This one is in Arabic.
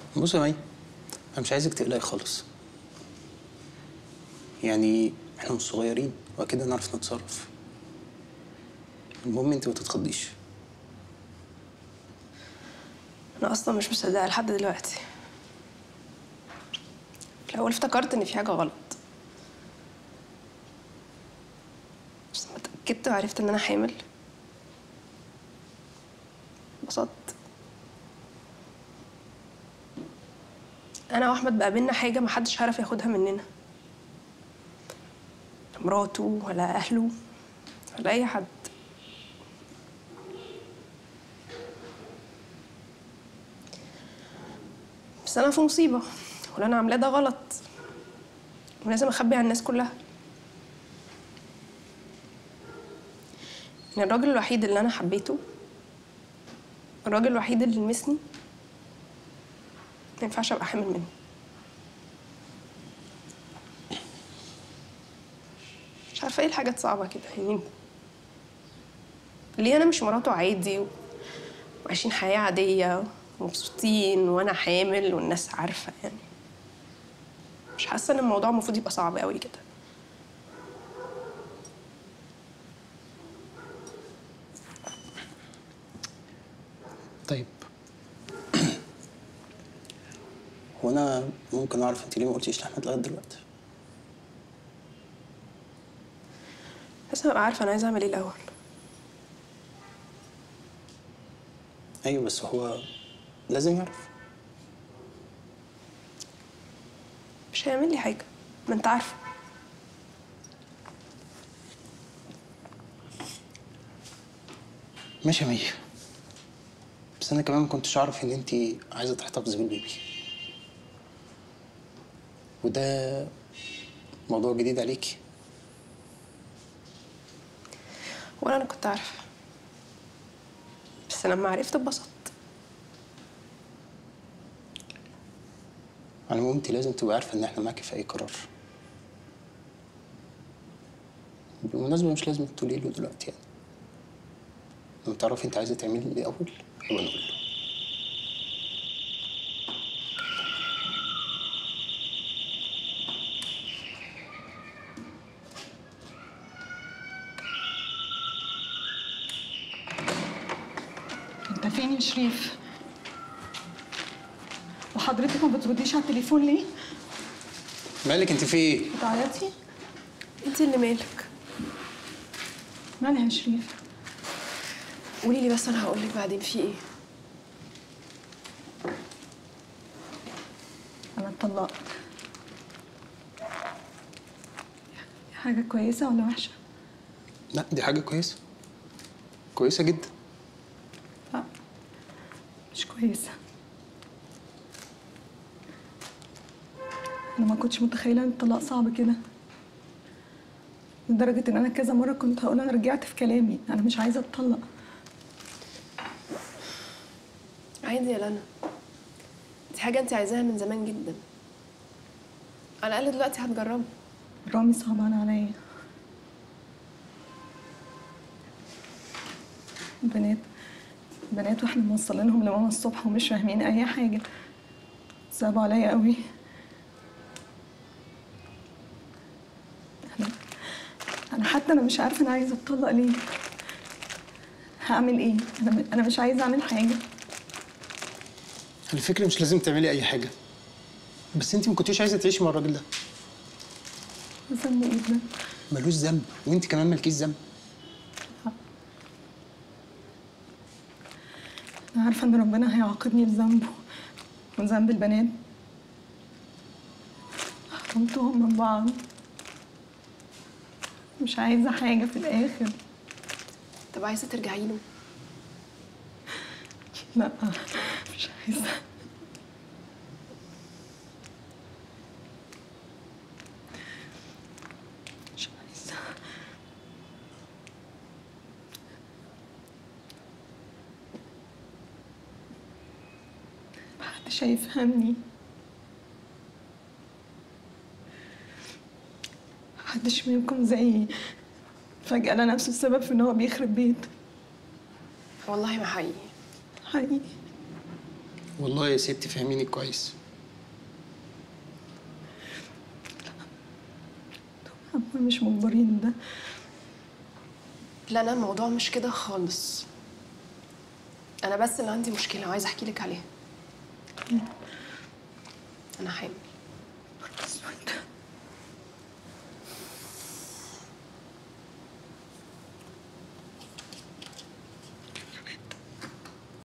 بص يا مي، انا مش عايزك تقلقي خالص. يعني احنا مش صغيرين واكيد هنعرف نتصرف. المهم انت ما تتخضيش. انا اصلا مش مصدقه لحد دلوقتي. في الاول افتكرت ان في حاجه غلط، بس لما اتاكدت وعرفت ان انا حامل انبسطت. انا واحمد بقى بينا حاجه محدش عارف ياخدها مننا، لا مراته ولا اهله ولا اي حد. بس انا في مصيبه، واللي انا عاملاه ده غلط ولازم اخبي عن الناس كلها. ان الراجل الوحيد اللي انا حبيته، الراجل الوحيد اللي لمسني، ما ينفعش ابقى حامل منه. مش عارفه ايه الحاجات صعبه كده يعني. ليه انا مش مراته عادي وعايشين حياه عاديه ومبسوطين وانا حامل والناس عارفه يعني؟ مش حاسه ان الموضوع المفروض يبقى صعب قوي كده. طيب هو انا ممكن اعرف انت ليه ما قلتيش لاحمد لغايه دلوقتي؟ بس ابقى عارفه انا عايزه اعمل ايه الاول. ايوه بس هو لازم يعرف. مش هيعمل لي حاجه، ما انت عارفه. ماشي يا مي، بس انا كمان ما كنتش اعرف ان انت عايزه تحتفظي بالبيبي، وده موضوع جديد عليكي. ولا انا كنت عارفه، بس لما عرفت اتبسطت. على العموم انت لازم تبقى عارفه ان احنا معاكي في اي قرار. بالمناسبه مش لازم تقولي له دلوقتي يعني. لما تعرفي انت عايزه تعملي ايه الاول يبقى نقول له. انت فين يا شريف؟ وحضرتك ما بترديش على التليفون ليه؟ مالك انت في ايه؟ بتعيطي؟ انت اللي مالك. مالها يا شريف؟ قولي لي بس انا هقول لك بعدين في ايه. انا اتطلقت. حاجة كويسة ولا وحشة؟ لا دي حاجه كويسه، كويسه جدا. لا مش كويسة. انا ما كنتش متخيلة ان الطلاق صعب كده، لدرجة ان انا كذا مرة كنت هقول انا رجعت في كلامي، انا مش عايزة اتطلق. عادي يا لنا، دي حاجه انت عايزاها من زمان جدا. على الاقل دلوقتي هتجربي. رامي صعبان عليا. بنات واحنا موصلينهم لماما الصبح ومش فاهمين اي حاجة. صعبوا عليا قوي. انا حتى مش عارفه انا عايزه اتطلق ليه. هعمل ايه؟ انا مش عايزه اعمل حاجه. الفكره مش لازم تعملي اي حاجه، بس انت ما كنتيش عايزه تعيشي مع الراجل ده. ذنبه ايه ده؟ ملوش ذنب، وانت كمان مالكيش ذنب. انا عارفه ان ربنا هيعاقبني بذنبه وذنب البنات. حرمتهم من بعض. مش عايزه حاجه في الاخر. طب عايزه ترجعي له؟ لا مش عايزه. مش عايزه. محدش هيفهمني. محدش منكم زيي فجأة لقى نفسه السبب في ان هو بيخرب بيت. والله ما حقيقي. حقيقي. والله يا ستي فهميني كويس. هم مش مجبرين ده. لا لا، الموضوع مش كده خالص. انا بس اللي عندي مشكله وعايزه احكي لك عليها. انا حامل.